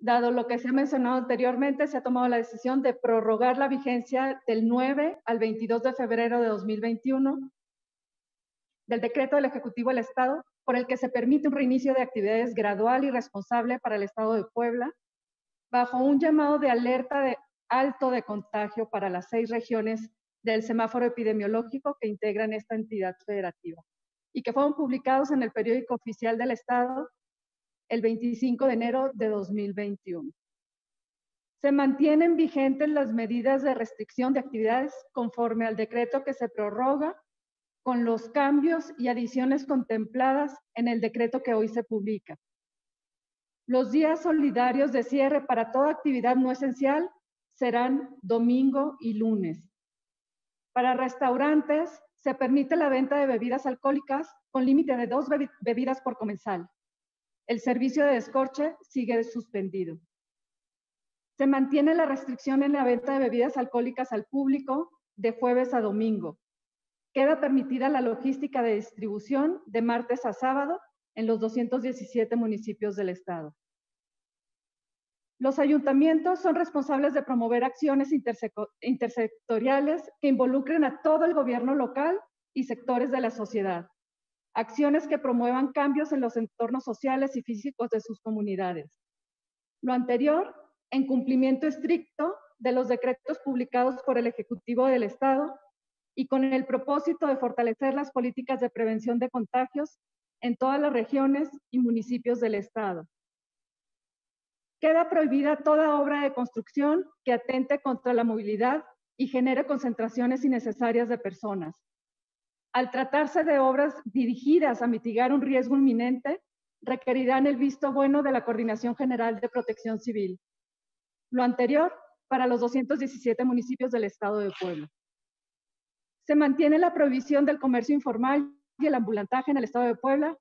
Dado lo que se ha mencionado anteriormente, se ha tomado la decisión de prorrogar la vigencia del 9 al 22 de febrero de 2021 del decreto del Ejecutivo del Estado, por el que se permite un reinicio de actividades gradual y responsable para el Estado de Puebla, bajo un llamado de alerta de alto de contagio para las 6 regiones del semáforo epidemiológico que integran esta entidad federativa, y que fueron publicados en el periódico oficial del Estado el 25 de enero de 2021. Se mantienen vigentes las medidas de restricción de actividades conforme al decreto que se prorroga, con los cambios y adiciones contempladas en el decreto que hoy se publica. Los días solidarios de cierre para toda actividad no esencial serán domingo y lunes. Para restaurantes se permite la venta de bebidas alcohólicas con límite de 2 bebidas por comensal. El servicio de descorche sigue suspendido. Se mantiene la restricción en la venta de bebidas alcohólicas al público de jueves a domingo. Queda permitida la logística de distribución de martes a sábado en los 217 municipios del Estado. Los ayuntamientos son responsables de promover acciones intersectoriales que involucren a todo el gobierno local y sectores de la sociedad. Acciones que promuevan cambios en los entornos sociales y físicos de sus comunidades. Lo anterior, en cumplimiento estricto de los decretos publicados por el Ejecutivo del Estado y con el propósito de fortalecer las políticas de prevención de contagios en todas las regiones y municipios del Estado. Queda prohibida toda obra de construcción que atente contra la movilidad y genere concentraciones innecesarias de personas. Al tratarse de obras dirigidas a mitigar un riesgo inminente, requerirán el visto bueno de la Coordinación General de Protección Civil. Lo anterior para los 217 municipios del Estado de Puebla. Se mantiene la prohibición del comercio informal y el ambulantaje en el Estado de Puebla.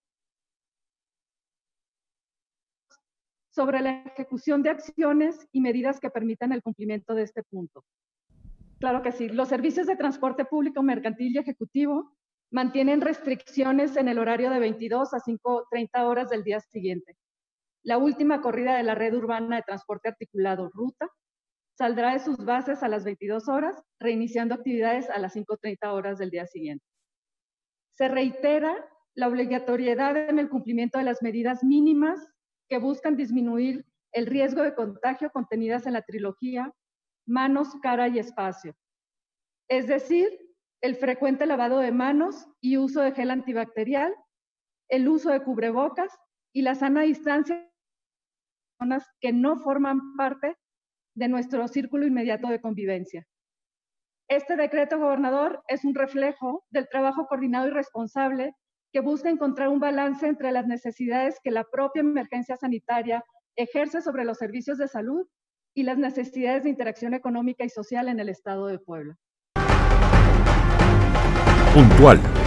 Sobre la ejecución de acciones y medidas que permitan el cumplimiento de este punto. Claro que sí. Los servicios de transporte público, mercantil y ejecutivo mantienen restricciones en el horario de 22 a 5:30 horas del día siguiente. La última corrida de la red urbana de transporte articulado Ruta saldrá de sus bases a las 22 horas, reiniciando actividades a las 5:30 horas del día siguiente. Se reitera la obligatoriedad en el cumplimiento de las medidas mínimas que buscan disminuir el riesgo de contagio contenidas en la trilogía manos, cara y espacio. Es decir, el frecuente lavado de manos y uso de gel antibacterial, el uso de cubrebocas y la sana distancia de personas que no forman parte de nuestro círculo inmediato de convivencia. Este decreto, gobernador, es un reflejo del trabajo coordinado y responsable que busca encontrar un balance entre las necesidades que la propia emergencia sanitaria ejerce sobre los servicios de salud y las necesidades de interacción económica y social en el Estado de Puebla. Puntual.